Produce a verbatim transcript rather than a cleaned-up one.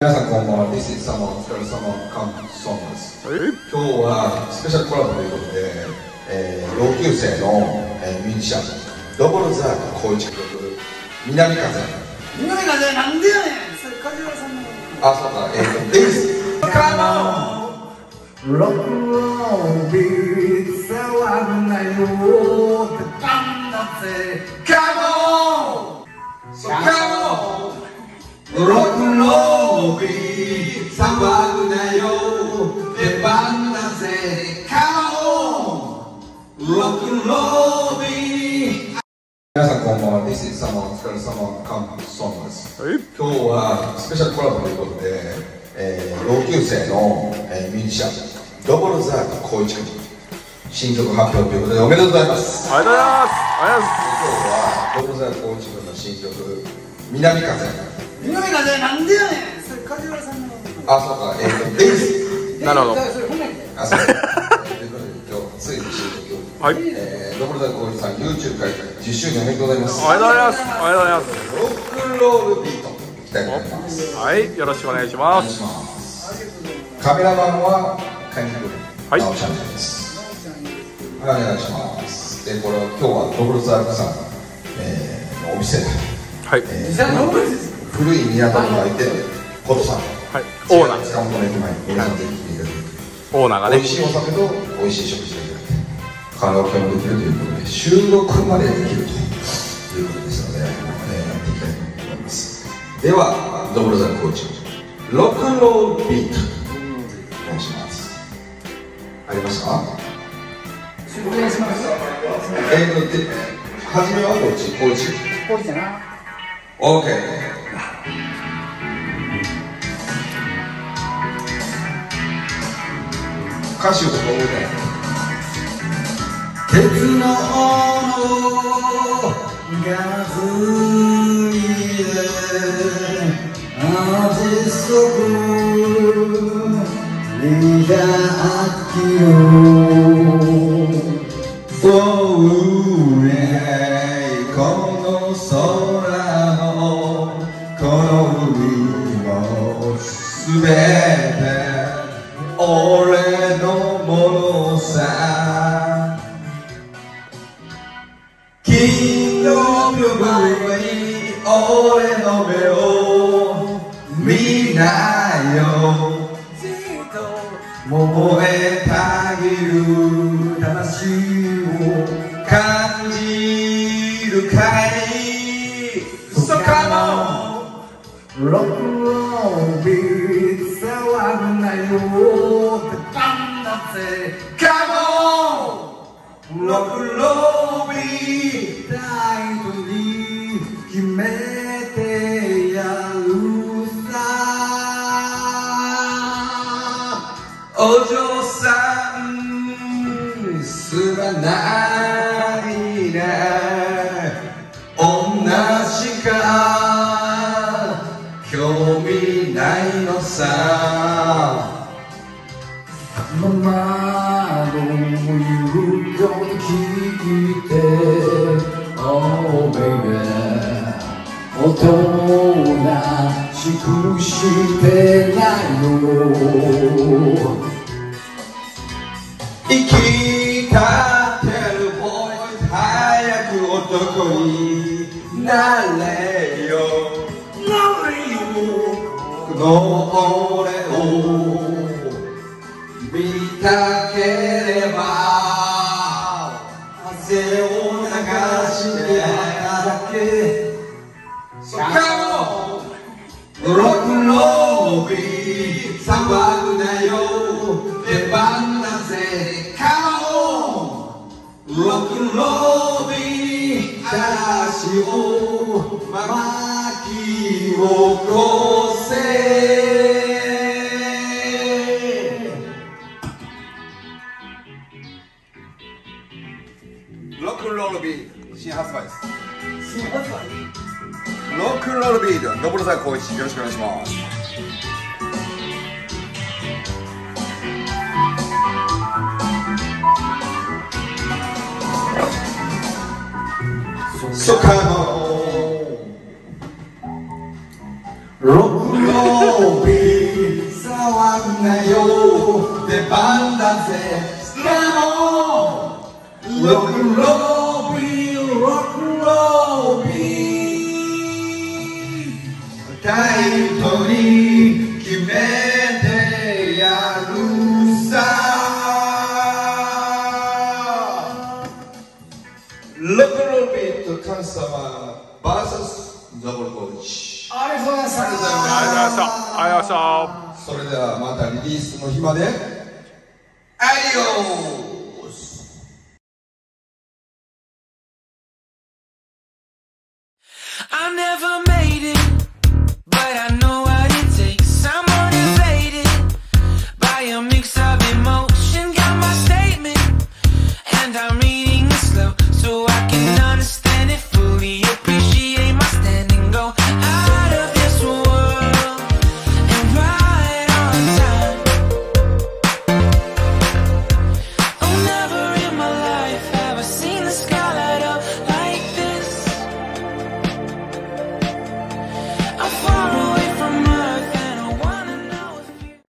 皆さんこんばんは。This is 様お疲れ様カンソンです。今日はスペシャルコラボということで、えー、同級生の、えー、ミュージシャンドボルザーク光一曲南風。 南風なんでやねん。それ梶原さんの。 あ、そうか。えーとデイス。カモン。ロックンロールビーツ騒ぐなよってバンだぜ。カモン。カモン。ロックンロールビーツ騒ぐなよ出番だぜカモンロックンロールビーツ。皆さんこんばんは。This is 様お疲れ様カンソンです。今日はスペシャルコラボということで、えー、同級生の、えー、ミュージシャンドボルザーク光一君新曲発表ということでおめでとうございます。 ありがとうございます。ありがとうございます。 今日はドボルザーク光一君の新曲南風。 南風なんでやねん。それ梶原さんの。 あ、そうか。えーとデイス。 なるほど。 それ本来で。 あ、そう。ということで今日ついに新曲。 はい。 えー、ドボルザーク光一さん YouTube 開催じゅっしゅうねんおめでとうございます。 ありがとうございます。ありがとうございます。 ロックンロールビートいきたいと思います。 はい、よろしくお願いしお願いします。 ます。カメラマンはカニクルはいナオちゃんです。はい、お願いします。で、これは今日はドボルザークさん、えー、のお店で、 はい。 えー、古い宮田の相手コトさん、 はい。オーナー。 塚本の駅前に皆さんぜひ来ていただいて、 オーナーがね。 美味しいお酒と美味しい食事がいただいて、カラオケもできるということで、収録までできるということですので、えー、やっていきたいと思います。では、ドボルザークコーチ、ロックンロールビート、お願いします。ありますか？ お願いします。 えーと、で、初めはどっち？コーチ？ こうじゃな。 オーケー。歌詞を覚えて。鉄のガスにで味そぐリラッキをそうねこの空のこの海もすべて俺のものさ金曜日の前に俺の目を見なよ燃えたぎる魂を感じるかいそうかもロックンロールビーツ騒ぐなよってバンだぜカモンロックンロールビーツタイトに決めてやるさお嬢さんすまないね女しか興味ないのさママの言うこと聞いて Oh baby おとなしくしてないの生き立ってるボーイ早く男になれよなれよこの俺を見たければ汗を流してだけそかもロックンロールビーツ騒ぐなよ出番だぜカモンロックンロールビーツ嵐を巻き起こせロックンロールビーツ新発売です。 新発売。 ロックンロールビートドボルザーク光一よろしくお願いします。So come on, rock and roll. ぜカモンロックンロービーロックンロービータイトに決めてやるさロックンロービーと神様 ブイエス ザボルコーチありがとうございました。 ありがとうございましたありがとうございましたそれではまたリリースの日までアディオ